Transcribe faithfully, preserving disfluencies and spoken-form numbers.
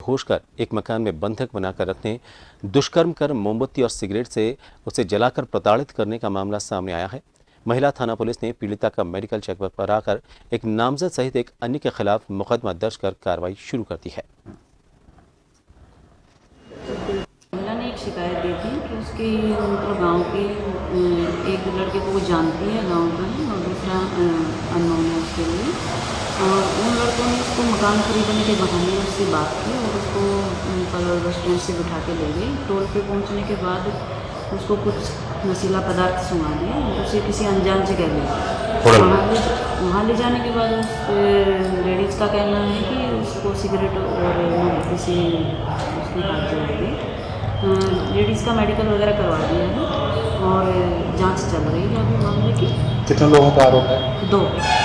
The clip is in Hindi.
घोषकर एक मकान में बंधक बनाकर रखने, दुष्कर्म कर मोमबत्ती और सिगरेट से उसे जलाकर प्रताड़ित करने का मामला सामने आया है। महिला थाना पुलिस ने पीड़िता का मेडिकल चेकअप कराकर एक नामजद सहित एक अन्य के खिलाफ मुकदमा दर्ज कर कार्रवाई शुरू कर दी है। महिला ने एक शिकायत दी थी कि उसके मतलब गांव के एक लड़के को वो जानती है, गांव का है, और दूसरा अननोन है उसके लिए। और उन लड़कों ने उसको मकान खरीदने के बहाने उससे बात की और उसको कल बस स्टैंड से बिठा के ले गई। टोल पे पहुंचने के बाद उसको कुछ नशीला पदार्थ सुंघा दिया और उसे किसी अनजान जगह ले गए। वहाँ ले वहाँ ले जाने के बाद उस लेडीज़ का कहना है कि उसको सिगरेट और मोमबत्ती से उसने हाथ जला दिए। लेडीज़ का मेडिकल वगैरह करवा दिया है और जांच चल रही है अभी मामले की। कितने लोगों का आरोप है? दो।